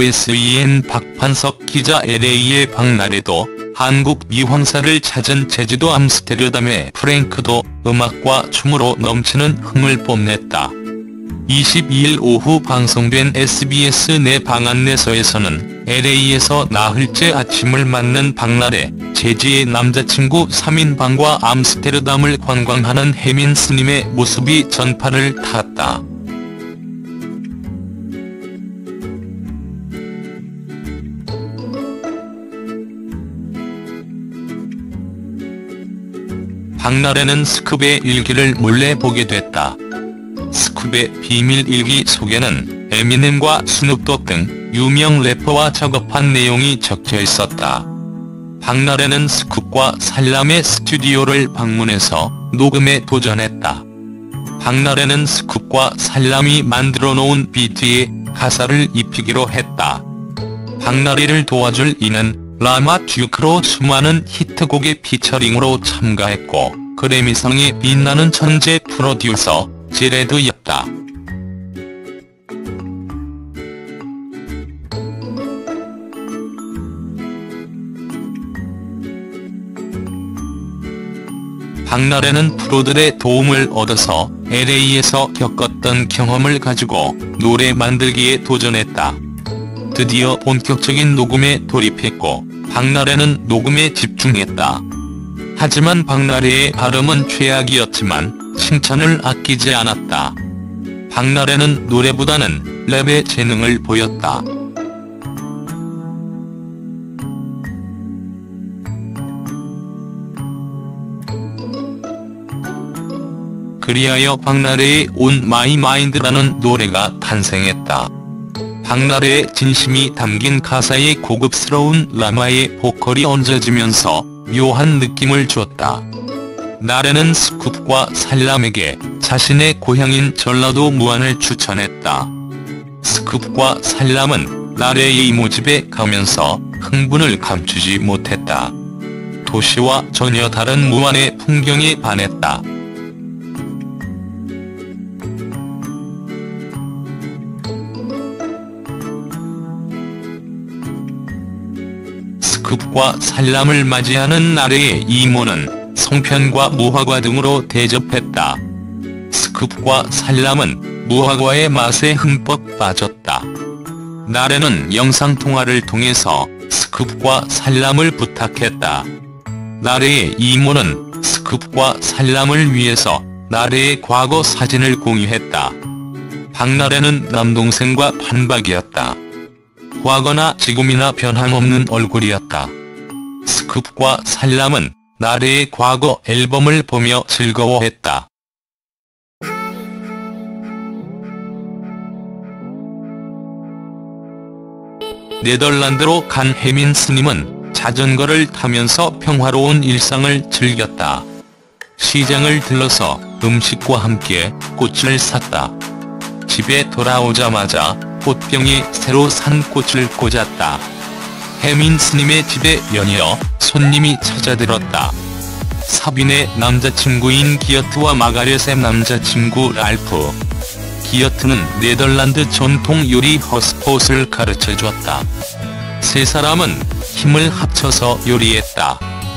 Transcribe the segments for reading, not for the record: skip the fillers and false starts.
OSEN 박판석 기자. LA의 박나래도 한국 미황사를 찾은 제주도 암스테르담의 프랭크도 음악과 춤으로 넘치는 흥을 뽐냈다. 22일 오후 방송된 SBS 내 방안내서에서는 LA에서 나흘째 아침을 맞는 박나래, 제지의 남자친구 3인방과 암스테르담을 관광하는 혜민 스님의 모습이 전파를 탔다. 박나래는 스쿱의 일기를 몰래 보게 됐다. 스쿱의 비밀 일기 속에는 에미넴과 스눕독 등 유명 래퍼와 작업한 내용이 적혀 있었다. 박나래는 스쿱과 살람의 스튜디오를 방문해서 녹음에 도전했다. 박나래는 스쿱과 살람이 만들어 놓은 비트에 가사를 입히기로 했다. 박나래를 도와줄 이는 라마 듀크로 수많은 히트곡의 피처링으로 참가했고 그래미상의 빛나는 천재 프로듀서 제레드였다. 박나래는 프로들의 도움을 얻어서 LA에서 겪었던 경험을 가지고 노래 만들기에 도전했다. 드디어 본격적인 녹음에 돌입했고 박나래는 녹음에 집중했다. 하지만 박나래의 발음은 최악이었지만 칭찬을 아끼지 않았다. 박나래는 노래보다는 랩의 재능을 보였다. 그리하여 박나래의 On My Mind라는 노래가 탄생했다. 박나래의 진심이 담긴 가사에 고급스러운 라마의 보컬이 얹어지면서 묘한 느낌을 줬다. 나래는 스쿱과 살람에게 자신의 고향인 전라도 무안을 추천했다. 스쿱과 살람은 나래의 이모집에 가면서 흥분을 감추지 못했다. 도시와 전혀 다른 무안의 풍경에 반했다. 스쿱과 살람을 맞이하는 나래의 이모는 송편과 무화과 등으로 대접했다. 스쿱과 살람은 무화과의 맛에 흠뻑 빠졌다. 나래는 영상통화를 통해서 스쿱과 살람을 부탁했다. 나래의 이모는 스쿱과 살람을 위해서 나래의 과거 사진을 공유했다. 박나래는 남동생과 판박이었다. 과거나 지금이나 변함없는 얼굴이었다. 스쿱과 살람은 나래의 과거 앨범을 보며 즐거워했다. 네덜란드로 간 혜민 스님은 자전거를 타면서 평화로운 일상을 즐겼다. 시장을 들러서 음식과 함께 꽃을 샀다. 집에 돌아오자마자 꽃병에 새로 산 꽃을 꽂았다. 혜민 스님의 집에 연이어 손님이 찾아들었다. 사빈의 남자친구인 기어트와 마가렛의 남자친구 랄프. 기어트는 네덜란드 전통 요리 허스폿을 가르쳐줬다. 세 사람은 힘을 합쳐서 요리했다.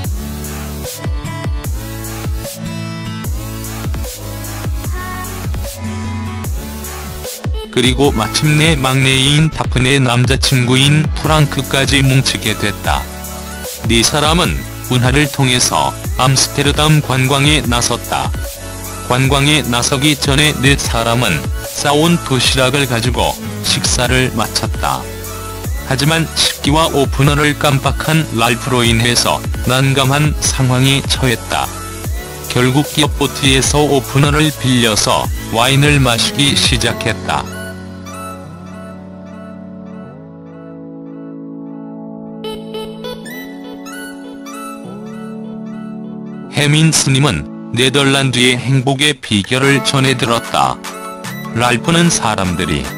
그리고 마침내 막내인 다프네 남자친구인 프랑크까지 뭉치게 됐다. 네 사람은 운하를 통해서 암스테르담 관광에 나섰다. 관광에 나서기 전에 네 사람은 싸온 도시락을 가지고 식사를 마쳤다. 하지만 식기와 오프너를 깜빡한 랄프로 인해서 난감한 상황에 처했다. 결국 기어보트에서 오프너를 빌려서 와인을 마시기 시작했다. 혜민 스님은 네덜란드의 행복의 비결을 전해들었다. 랄프는 사람들이